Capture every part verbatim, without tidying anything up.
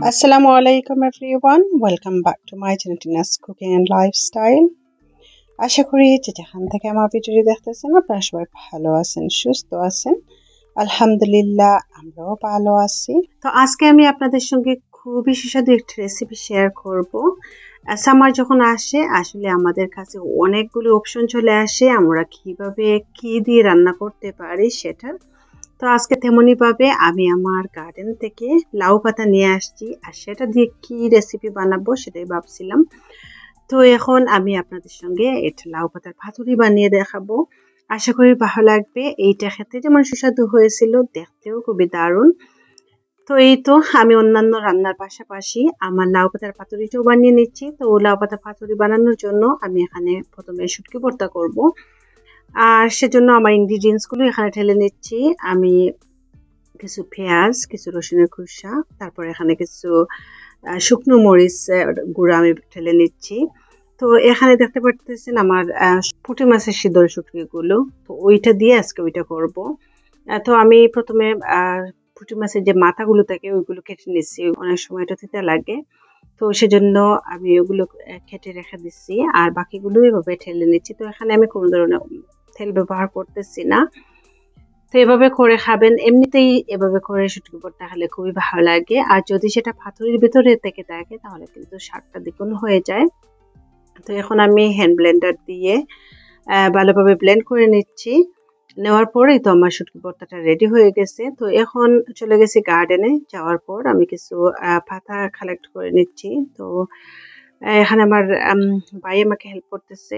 Assalamu alaikum everyone. Welcome back to my channel Tina's Cooking and Lifestyle. আশা করি যে যেখান থেকে আমার ভিডিওটি দেখতেছেন আপনারা সবাই ভালো আছেন, সুস্থ আছেন। আলহামদুলিল্লাহ আমরাও ভালো আছি। তো আজকে আমি আপনাদের সঙ্গে খুবই সুস্বাদু একটা রেসিপি শেয়ার করব। সামার যখন আসে আসলে আমাদের কাছে অনেকগুলো অপশন চলে আসে আমরা কিভাবে কি দিয়ে রান্না করতে পারি সেটার। তো আজকে তেমনইভাবে আমি আমার গার্ডেন থেকে লাউ পাতা নিয়ে আসছি আর সেটা দিয়ে কি রেসিপি বানাবো সেটাই ভাবছিলাম। তো এখন আমি আপনাদের সঙ্গে এটা লাউ পাতার পাতুরি বানিয়ে দেখাবো। আশা করি ভালো লাগবে। এইটা খেতে যেমন সুস্বাদু হয়েছিল, দেখতেও খুবই দারুণ। তো এই তো আমি অন্যান্য রান্নার পাশাপাশি আমার লাউ পাতার পাতুরিটাও বানিয়ে নিচ্ছি। তো লাউ পাতার পাতুরি বানানোর জন্য আমি এখানে প্রথমে শুটকি ভর্তা করব। আর সেজন্য আমার ইনগ্রিডিয়েন্টসগুলো এখানে ঢেলে নিচ্ছি। আমি কিছু পেঁয়াজ, কিছু রসুনের খোসা, তারপর এখানে কিছু শুকনো মরিচ গুঁড়া আমি ঢেলে নিচ্ছি। তো এখানে দেখতে পাচ্ছেন আমার পুঁটি মাছের শীতল শুটকিগুলো, তো ওইটা দিয়ে আজকে ওইটা করব। তো আমি প্রথমে পুঁটি মাছের যে মাথাগুলো থাকে ওইগুলো কেটে নিচ্ছি, অনেক সময় এটা তিতা লাগে, তো সেজন্য আমি ওগুলো কেটে রেখে দিচ্ছি আর বাকিগুলো এভাবে ঢেলে নিচ্ছি। তো এখানে আমি কোনো ধরনের তেল ব্যবহার করতেছি না। তো এভাবে করে খাবেন, এমনিতেই এভাবে করে শুটকি ভর্তা খেলে খুবই ভালো লাগে। আর যদি সেটা পাতুরির ভিতরে থেকে থাকে তাহলে কিন্তু স্বাদটা দ্বিগুণ হয়ে যায়। তো এখন আমি হ্যান্ড ব্লেন্ডার দিয়ে ভালোভাবে ব্লেন্ড করে নিচ্ছি। নেওয়ার পরেই তো আমার শুটকি ভর্তাটা রেডি হয়ে গেছে। তো এখন চলে গেছি গার্ডেনে। যাওয়ার পর আমি কিছু পাতা কালেক্ট করে নিচ্ছি। তো এখানে আমার ভাই আমাকে হেল্প করতেছে।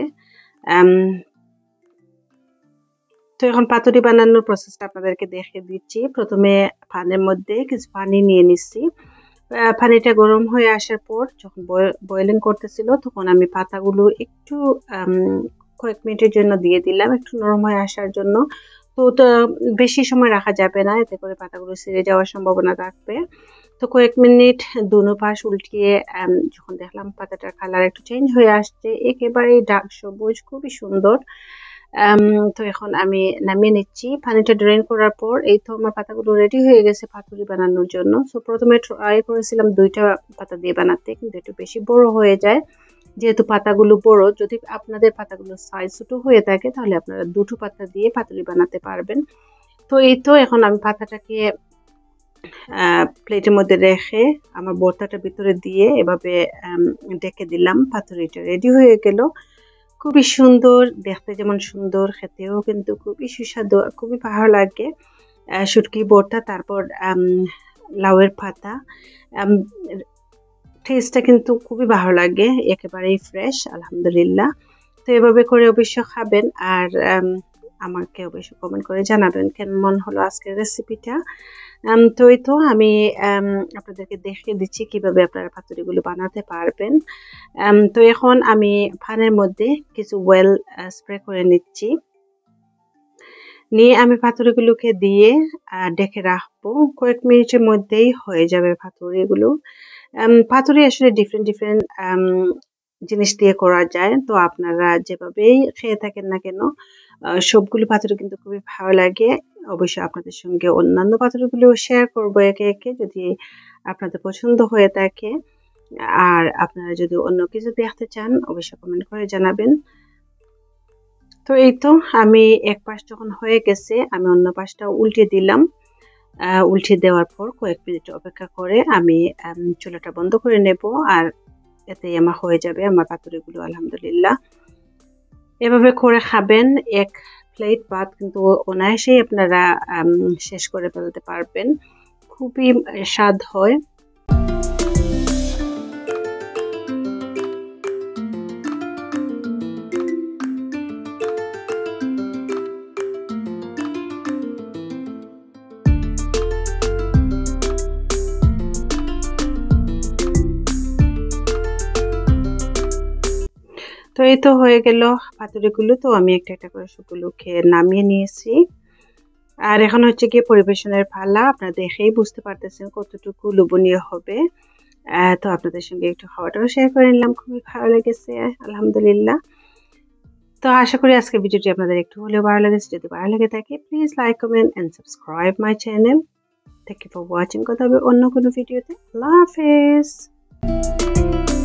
তো এখন পাতুরি বানানোর প্রসেসটা আপনাদেরকে দেখে দিচ্ছি। প্রথমে পানের মধ্যে কিছু পানি নিয়ে নিচ্ছি। পানিটা গরম হয়ে আসার পর যখন বয়েলিং করতেছিল তখন আমি পাতাগুলো একটু কয়েক মিনিটের জন্য দিয়ে দিলাম, একটু নরম হয়ে আসার জন্য। তো বেশি সময় রাখা যাবে না, এতে করে পাতাগুলো ছিঁড়ে যাওয়ার সম্ভাবনা থাকবে। তো কয়েক মিনিট দুনো পাশ উল্টিয়ে যখন দেখলাম পাতাটার কালার একটু চেঞ্জ হয়ে আসছে, একেবারেই ডার্ক সবুজ, খুবই সুন্দর। তো এখন আমি নামিয়ে নিচ্ছি। পানিটা ড্রেন করার পর এই তো আমার পাতাগুলো রেডি হয়ে গেছে পাতুরি বানানোর জন্য। সো প্রথমে ট্রাই করেছিলাম দুইটা পাতা দিয়ে বানাতে, কিন্তু একটু বেশি বড় হয়ে যায় যেহেতু পাতাগুলো বড়। যদি আপনাদের পাতাগুলো সাইজ ছোট হয়ে থাকে তাহলে আপনারা দুটো পাতা দিয়ে পাতুরি বানাতে পারবেন। তো এই তো এখন আমি পাতাটাকে প্লেটের মধ্যে রেখে আমার ভর্তাটার ভিতরে দিয়ে এভাবে ডেকে দিলাম। পাতুরিটা রেডি হয়ে গেল। খুবই সুন্দর দেখতে, যেমন সুন্দর খেতেও কিন্তু খুবই সুস্বাদু, খুবই ভালো লাগে শুটকি ভর্তা। তারপর লাউয়ের পাতা, টেস্টটা কিন্তু খুবই ভালো লাগে, একেবারেই ফ্রেশ আলহামদুলিল্লাহ। তো এভাবে করে অবশ্য খাবেন আর আমাকে অবশ্য কমেন্ট করে জানাবেন কেমন হলো আজকের রেসিপিটা। তো এই তো আমি আপনাদেরকে দেখিয়ে দিচ্ছি কিভাবে আপনারা পাতুরিগুলো বানাতে পারবেন। তো এখন আমি পানের মধ্যে কিছু ওয়েল স্প্রে করে নিচ্ছি, নিয়ে আমি পাতুরিগুলোকে দিয়ে ডেকে রাখবো। কয়েক মিনিটের মধ্যেই হয়ে যাবে পাতুরিগুলো। পাতুরি আসলে ডিফারেন্ট ডিফারেন্ট জিনিস দিয়ে করা যায়, তো আপনারা যেভাবেই খেয়ে থাকেন না কেন সবগুলো পাতুরি কিন্তু খুবই ভালো লাগে। অবশ্যই আপনাদের সঙ্গে অন্যান্য পাতুরিগুলো শেয়ার করবো একে একে যদি আপনাদের পছন্দ হয়ে থাকে। আর আপনারা যদি অন্য কিছু দেখতে চান অবশ্যই কমেন্ট করে জানাবেন। তো এই তো আমি এক পাশ যখন হয়ে গেছে আমি অন্য পাশটা উল্টে দিলাম। উল্টে দেওয়ার পর কয়েক মিনিট অপেক্ষা করে আমি চুলাটা বন্ধ করে নেব, আর এতেই আমার হয়ে যাবে আমার পাতুরিগুলো আলহামদুলিল্লাহ। এভাবে করে খাবেন, এক প্লেট ভাত কিন্তু অনায়াসেই আপনারা শেষ করে ফেলতে পারবেন, খুবই স্বাদ হয়। তো এই তো হয়ে গেল পাতুরিগুলো। তো আমি একটা একটা করে সবগুলোকে নামিয়ে নিয়েছি আর এখন হচ্ছে গিয়ে পরিবেশনের পালা। আপনারা দেখেই বুঝতে পারতেছেন কতটুকু লোভনীয় হবে। তো আপনাদের সঙ্গে একটু খাওয়াটাও শেয়ার করে নিলাম, খুবই ভালো লেগেছে আলহামদুলিল্লাহ। তো আশা করি আজকের ভিডিওটি আপনাদের একটু হলেও ভালো লেগেছে। যদি ভালো লেগে থাকে please like, comment and subscribe my channel. Thank you for watching. কথা হবে অন্য কোনো ভিডিওতে। আল্লাহ হাফেজ।